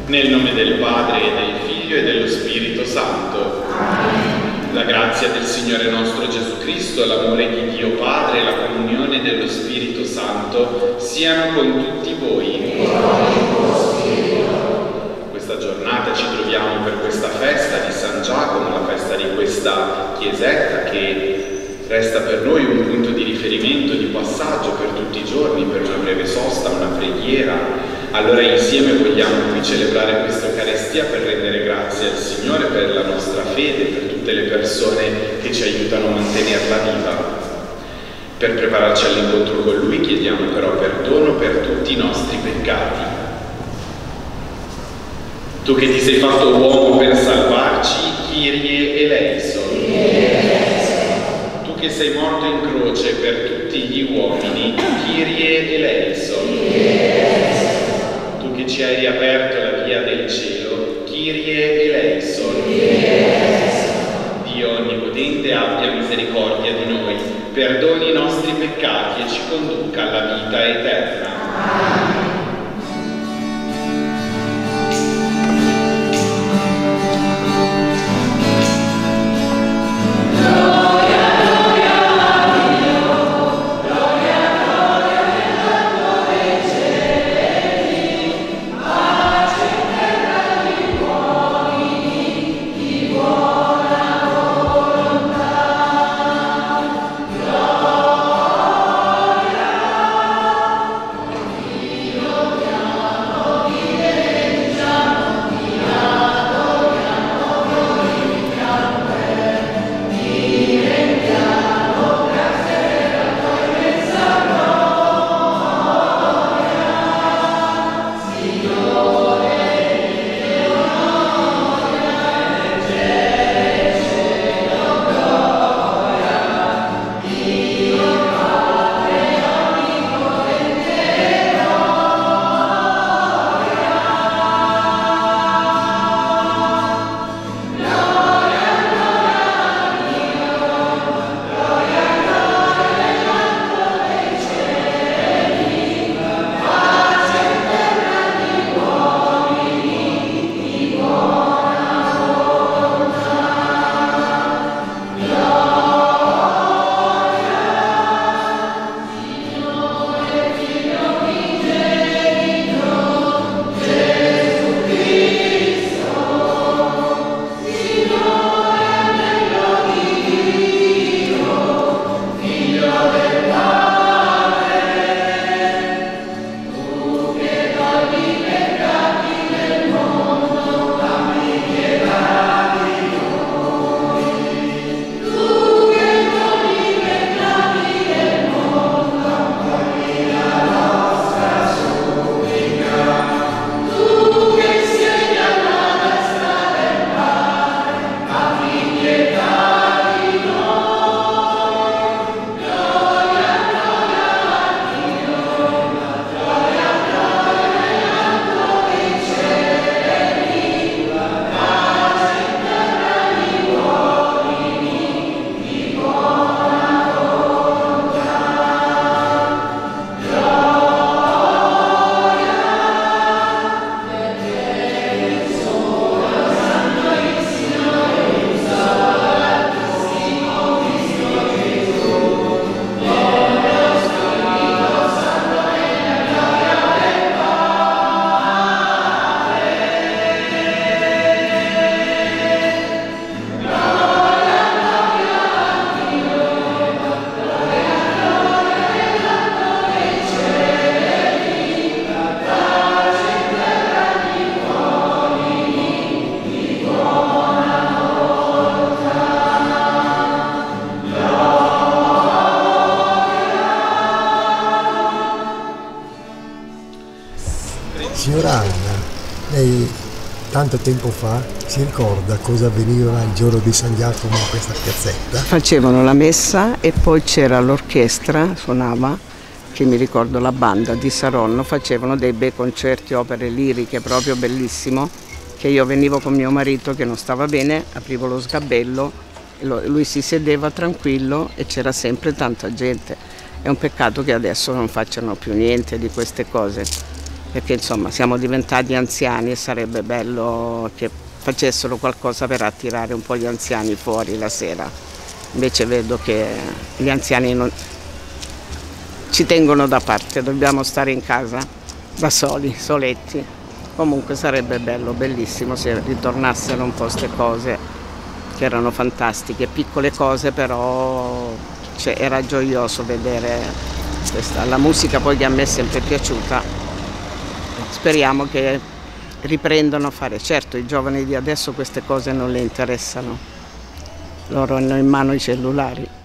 Nel nome del Padre, e del Figlio, e dello Spirito Santo. Amen. La grazia del Signore nostro Gesù Cristo, l'amore di Dio Padre e la comunione dello Spirito Santo siano con tutti voi. Questa giornata ci troviamo per questa festa di San Giacomo, la festa di questa chiesetta che resta per noi un punto di riferimento, di passaggio per tutti i giorni, per una breve sosta, una preghiera. Allora insieme vogliamo qui celebrare questa Eucaristia per rendere grazie al Signore per la nostra fede, per tutte le persone che ci aiutano a mantenerla viva. Per prepararci all'incontro con Lui chiediamo però perdono per tutti i nostri peccati. Tu che ti sei fatto uomo per salvarci, Kyrie eleison. Tu che sei morto in croce per tutti gli uomini, Kyrie eleison. Tu che ci hai riaperto la via del cielo, Kyrie eleison. Dio Onnipotente abbia misericordia di noi, perdoni i nostri peccati e ci conduca alla vita eterna. Amen. Signora Anna, lei tanto tempo fa si ricorda cosa avveniva il giorno di San Giacomo in questa piazzetta? Facevano la messa e poi c'era l'orchestra, suonava, che mi ricordo la banda di Saronno, facevano dei bei concerti, opere liriche, proprio bellissimo, che io venivo con mio marito che non stava bene, aprivo lo sgabello, e lui si sedeva tranquillo e c'era sempre tanta gente. È un peccato che adesso non facciano più niente di queste cose. perché insomma siamo diventati anziani e sarebbe bello che facessero qualcosa per attirare un po' gli anziani fuori la sera. Invece vedo che gli anziani ci tengono da parte, dobbiamo stare in casa da soli, soletti. Comunque sarebbe bello, bellissimo se ritornassero un po' queste cose che erano fantastiche, piccole cose, però era gioioso vedere la musica poi che a me è sempre piaciuta. Speriamo che riprendano a fare. Certo, i giovani di adesso queste cose non le interessano, loro hanno in mano i cellulari.